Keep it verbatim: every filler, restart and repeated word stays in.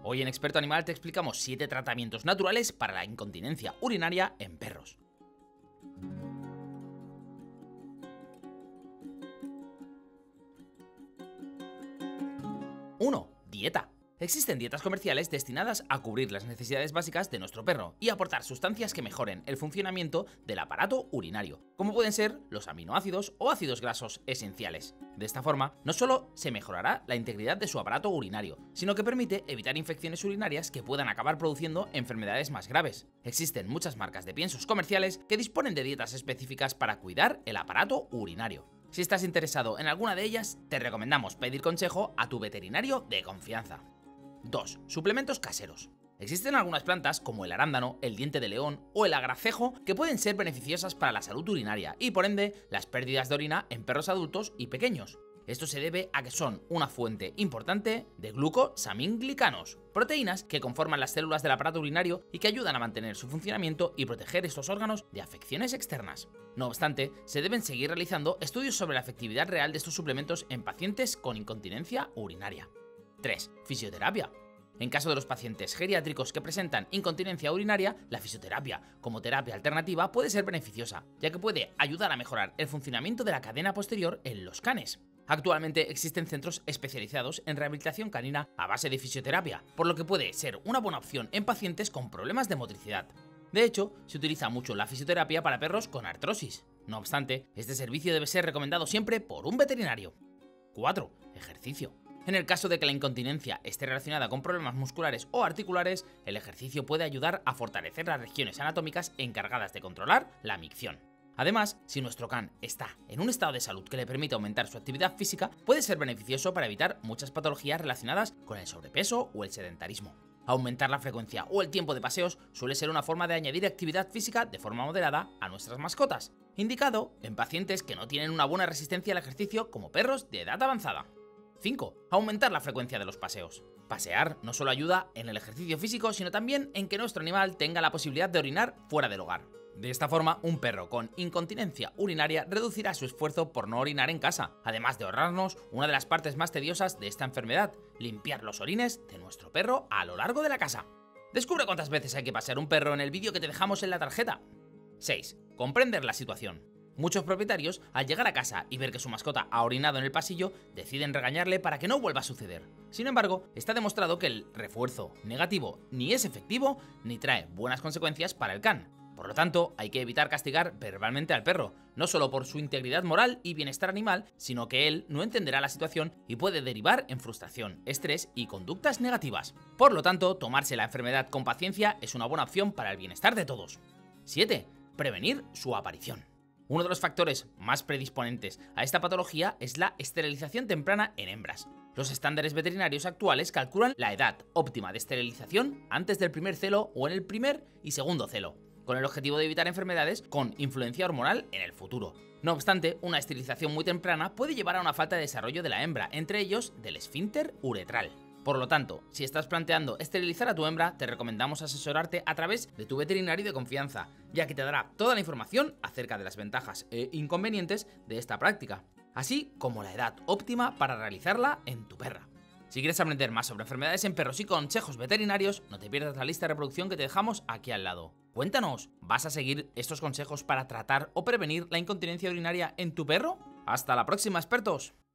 Hoy en Experto Animal te explicamos siete tratamientos naturales para la incontinencia urinaria en perros. uno. Dieta. Existen dietas comerciales destinadas a cubrir las necesidades básicas de nuestro perro y aportar sustancias que mejoren el funcionamiento del aparato urinario, como pueden ser los aminoácidos o ácidos grasos esenciales. De esta forma, no solo se mejorará la integridad de su aparato urinario, sino que permite evitar infecciones urinarias que puedan acabar produciendo enfermedades más graves. Existen muchas marcas de piensos comerciales que disponen de dietas específicas para cuidar el aparato urinario. Si estás interesado en alguna de ellas, te recomendamos pedir consejo a tu veterinario de confianza. dos. Suplementos caseros. Existen algunas plantas como el arándano, el diente de león o el agracejo que pueden ser beneficiosas para la salud urinaria y por ende las pérdidas de orina en perros adultos y pequeños. Esto se debe a que son una fuente importante de glucosamínglicanos, proteínas que conforman las células del aparato urinario y que ayudan a mantener su funcionamiento y proteger estos órganos de afecciones externas. No obstante, se deben seguir realizando estudios sobre la efectividad real de estos suplementos en pacientes con incontinencia urinaria. tres. Fisioterapia. En caso de los pacientes geriátricos que presentan incontinencia urinaria, la fisioterapia como terapia alternativa puede ser beneficiosa, ya que puede ayudar a mejorar el funcionamiento de la cadena posterior en los canes. Actualmente existen centros especializados en rehabilitación canina a base de fisioterapia, por lo que puede ser una buena opción en pacientes con problemas de motricidad. De hecho, se utiliza mucho la fisioterapia para perros con artrosis. No obstante, este servicio debe ser recomendado siempre por un veterinario. cuatro. Ejercicio. En el caso de que la incontinencia esté relacionada con problemas musculares o articulares, el ejercicio puede ayudar a fortalecer las regiones anatómicas encargadas de controlar la micción. Además, si nuestro can está en un estado de salud que le permite aumentar su actividad física, puede ser beneficioso para evitar muchas patologías relacionadas con el sobrepeso o el sedentarismo. Aumentar la frecuencia o el tiempo de paseos suele ser una forma de añadir actividad física de forma moderada a nuestras mascotas, indicado en pacientes que no tienen una buena resistencia al ejercicio como perros de edad avanzada. cinco. Aumentar la frecuencia de los paseos. Pasear no solo ayuda en el ejercicio físico, sino también en que nuestro animal tenga la posibilidad de orinar fuera del hogar. De esta forma, un perro con incontinencia urinaria reducirá su esfuerzo por no orinar en casa, además de ahorrarnos una de las partes más tediosas de esta enfermedad, limpiar los orines de nuestro perro a lo largo de la casa. Descubre cuántas veces hay que pasear un perro en el vídeo que te dejamos en la tarjeta. seis. Comprender la situación. Muchos propietarios, al llegar a casa y ver que su mascota ha orinado en el pasillo, deciden regañarle para que no vuelva a suceder. Sin embargo, está demostrado que el refuerzo negativo ni es efectivo ni trae buenas consecuencias para el can. Por lo tanto, hay que evitar castigar verbalmente al perro, no solo por su integridad moral y bienestar animal, sino que él no entenderá la situación y puede derivar en frustración, estrés y conductas negativas. Por lo tanto, tomarse la enfermedad con paciencia es una buena opción para el bienestar de todos. siete. Prevenir su aparición. Uno de los factores más predisponentes a esta patología es la esterilización temprana en hembras. Los estándares veterinarios actuales calculan la edad óptima de esterilización antes del primer celo o en el primer y segundo celo, con el objetivo de evitar enfermedades con influencia hormonal en el futuro. No obstante, una esterilización muy temprana puede llevar a una falta de desarrollo de la hembra, entre ellos del esfínter uretral. Por lo tanto, si estás planteando esterilizar a tu hembra, te recomendamos asesorarte a través de tu veterinario de confianza, ya que te dará toda la información acerca de las ventajas e inconvenientes de esta práctica, así como la edad óptima para realizarla en tu perra. Si quieres aprender más sobre enfermedades en perros y consejos veterinarios, no te pierdas la lista de reproducción que te dejamos aquí al lado. Cuéntanos, ¿vas a seguir estos consejos para tratar o prevenir la incontinencia urinaria en tu perro? ¡Hasta la próxima, expertos!